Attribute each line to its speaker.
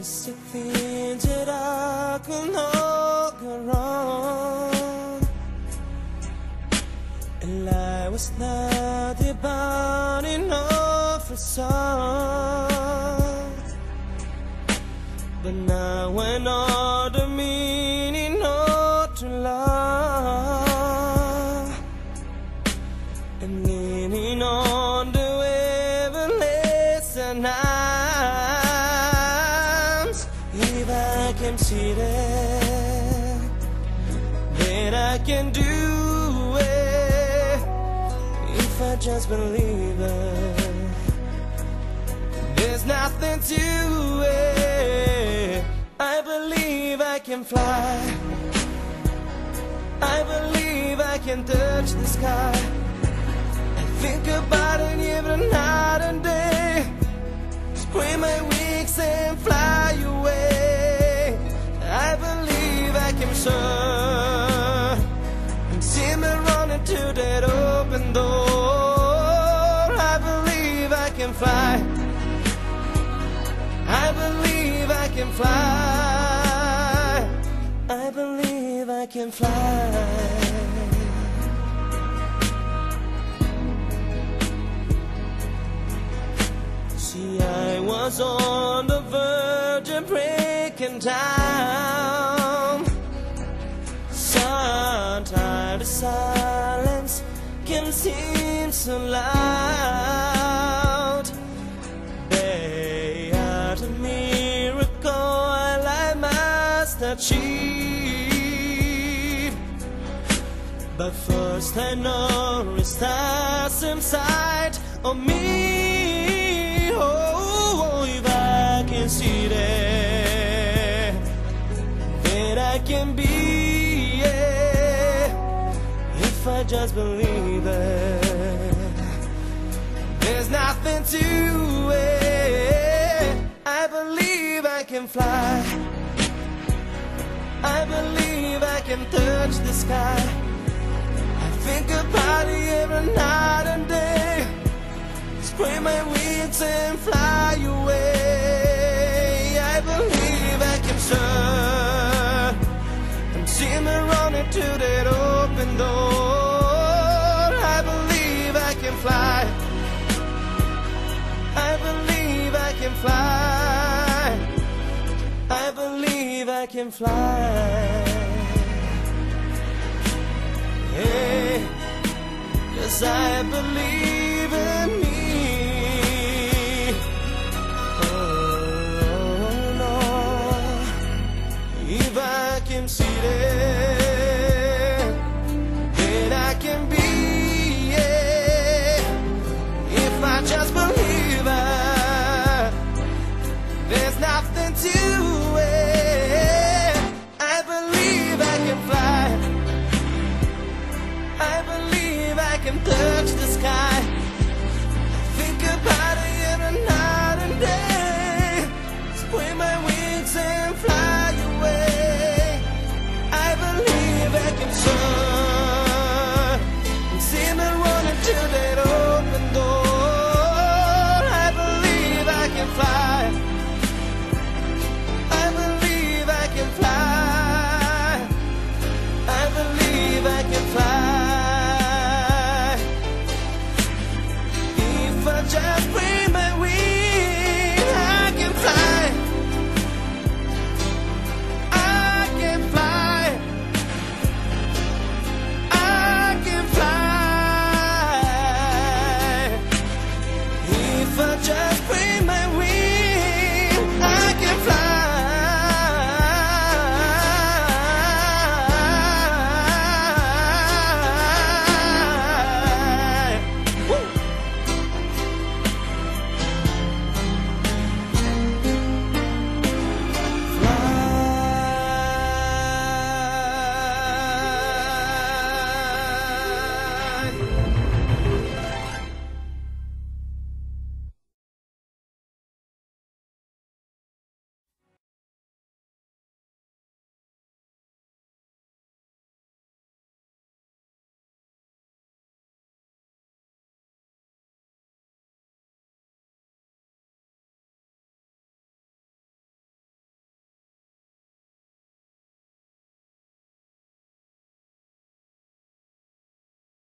Speaker 1: just the things that I could not go wrong, and life was not about enough for some. But now I know the meaning of true love, and leaning on the everlasting arms. If I can see that I can do it, if I just believe it, there's nothing to it. I believe I can fly, I believe I can touch the sky. I think about it every night and day, spread my wings and fly away. I believe I can soar and see me running to that open door. I believe I can fly, I believe I can fly, I believe I can fly. See, I was on the verge of breaking down. Sometimes the silence can seem so loud. They are the miracle I must achieve. But first I know it starts inside of me. Oh, if I can see that I can be, yeah, if I just believe it, there's nothing to it. I believe I can fly, I believe I can touch the sky. I think about it every night and day, spread my wings and fly away. I believe I can soar and see me running to that open door. I believe I can fly, I believe I can fly, I believe I can fly. Hey, 'cause I believe in me. If I can see that I can be, yeah, if I just believe it, there's nothing to it. I believe I can fly, I believe I can touch the sky.